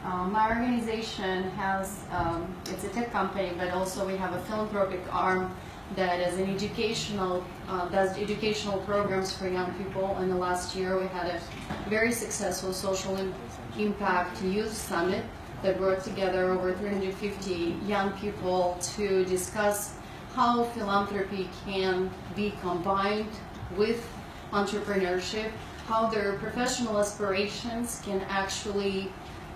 My organization has, it's a tech company, but also we have a philanthropic arm that is an educational, does educational programs for young people. In the last year, we had a very successful social impact youth summit that brought together over 350 young people to discuss how philanthropy can be combined with entrepreneurship, how their professional aspirations can actually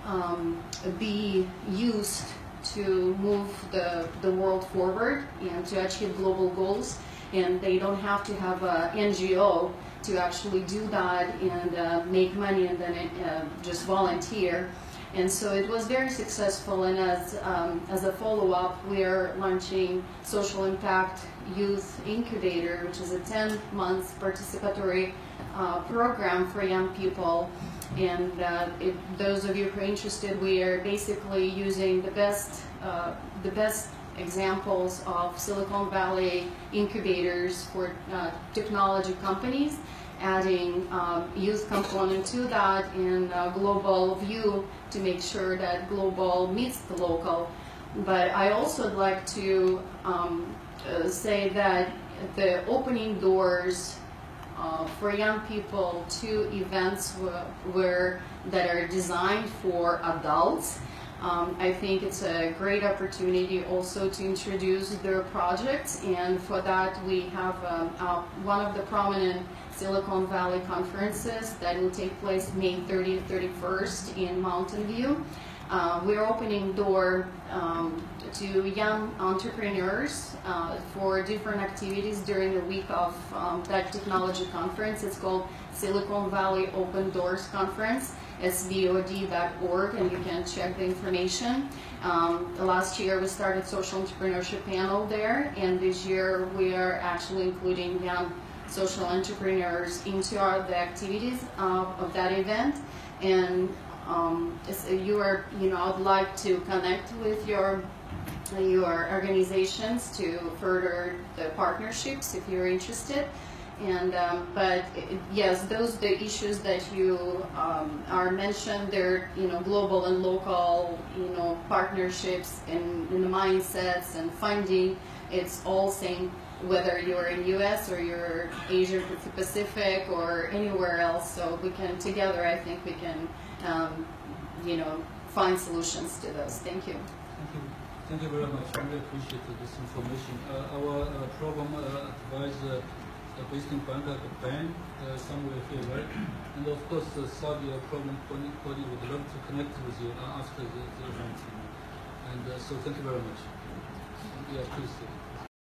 be used to move the world forward and to achieve global goals. And they don't have to have an NGO to actually do that and make money and then just volunteer. And so it was very successful, and as a follow-up, we are launching Social Impact Youth Incubator, which is a 10-month participatory program for young people. And those of you who are interested, we are basically using the best examples of Silicon Valley incubators for technology companies, adding youth component to that and global view to make sure that global meets the local. But I also would like to say that the opening doors for young people to events that are designed for adults, I think it's a great opportunity also to introduce their projects, and for that we have one of the prominent Silicon Valley conferences that will take place May 30th, 31st in Mountain View. We're opening door to young entrepreneurs for different activities during the week of that technology conference. It's called Silicon Valley Open Doors Conference, svod.org, and you can check the information. Last year we started social entrepreneurship panel there, and this year we are actually including young social entrepreneurs into the activities of that event. And I would like to connect with your organizations to further the partnerships if you're interested. And but yes, the issues that you are mentioned, they're global and local partnerships and the mindsets and funding. It's all same, whether you're in US or you're Asia Pacific or anywhere else. So we can together, I think we can find solutions to those. Thank you. Thank you. Thank you very much. I really appreciate this information. Our program advisor based in Bangkok, Ben, somewhere here, right? And of course, Saudi program coordinator would love to connect with you after the event. And so thank you very much. Yeah, please.